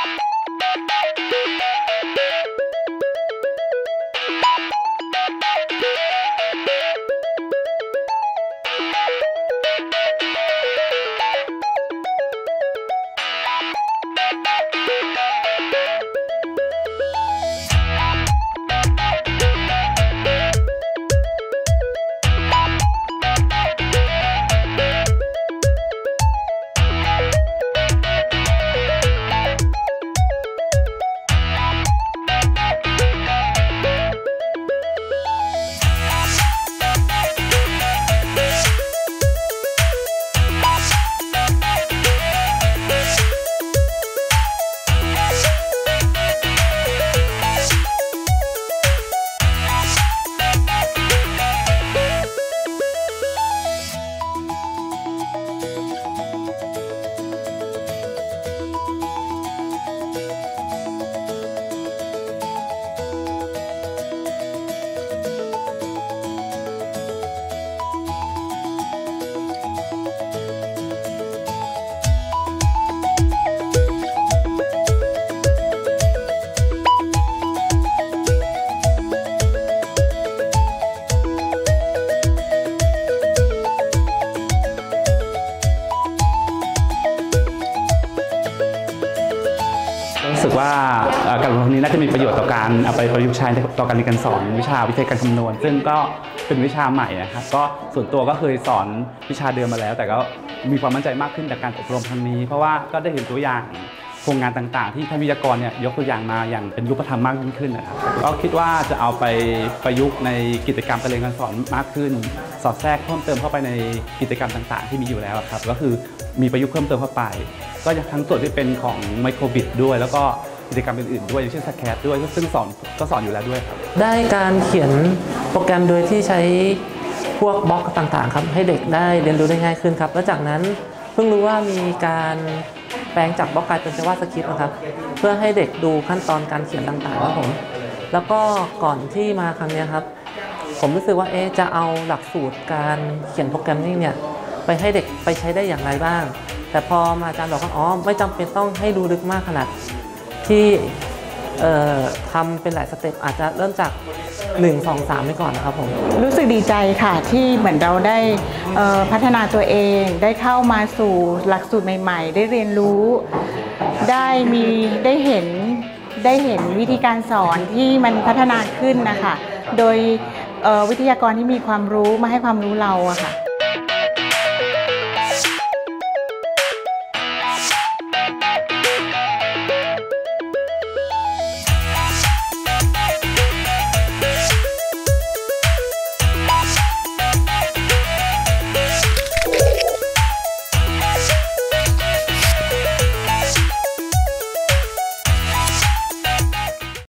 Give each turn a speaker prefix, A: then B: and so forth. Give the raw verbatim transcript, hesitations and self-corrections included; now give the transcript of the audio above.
A: รู้สึกว่าการอบรมนี้น่าจะมีประโยชน์ต่อการเอาไปประยุกต์ใช้ต่อการเรียนการสอนวิชาวิทยาการคำนวณซึ่งก็เป็นวิชาใหม่นะครับก็ส่วนตัวก็เคยสอนวิชาเดิมมาแล้วแต่ก็มีความมั่นใจมากขึ้นจากการอบรมครั้งนี้เพราะว่าก็ได้เห็นตัวอย่างโครงงานต่างๆที่ท่านวิทยากรเนี่ยยกตัวอย่างมาอย่างเป็นรูปธรรมมากยิ่งขึ้นนะครับก็คิดว่าจะเอาไปประยุกต์ในกิจกรรมการเรียนการสอนมากขึ้นสอดแทรกเพิ่มเติมเข้าไปในกิจกรรมต่างๆที่มีอยู่แล้วครับก็คือมีประยุกต์เพิ่มเติมเข้าไปก็ทั้งส่วนที่เป็นของไมโครบิตด้วยแล้วก็กิจกรรมอื่นๆด้วยอย่างเช่นสแครด้วยซึ่งสอนก็สอนอยู่แล้วด้วยครับ
B: ได้การเขียนโปรแกรมโดยที่ใช้พวกบล็อกต่างๆครับให้เด็กได้เรียนรู้ได้ง่ายขึ้นครับแล้วจากนั้นเพิ่งรู้ว่ามีการแปลงจากบล็อกกลายเป็น JavaScript นะครับเพื่อให้เด็กดูขั้นตอนการเขียนต่างๆครับผมแล้วก็ก่อนที่มาครั้งนี้ครับผมรู้สึกว่าเอ๊ะจะเอาหลักสูตรการเขียนโปรแกรมมิ่งเนี่ยไปให้เด็กไปใช้ได้อย่างไรบ้างแต่พอมาอาจารย์บอกว่าอ๋อไม่จำเป็นต้องให้รู้ลึกมากขนาดที่ทำเป็นหลายสเต็ปอาจจะเริ่มจากหนึ่ง สอง สามไปก่อนนะครับผม
C: รู้สึกดีใจค่ะที่เหมือนเราได้พัฒนาตัวเองได้เข้ามาสู่หลักสูตรใหม่ๆได้เรียนรู้ได้มีได้เห็นได้เห็นวิธีการสอนที่มันพัฒนาขึ้นนะคะโดยวิทยากรที่มีความรู้มาให้ความรู้เราอะค่ะ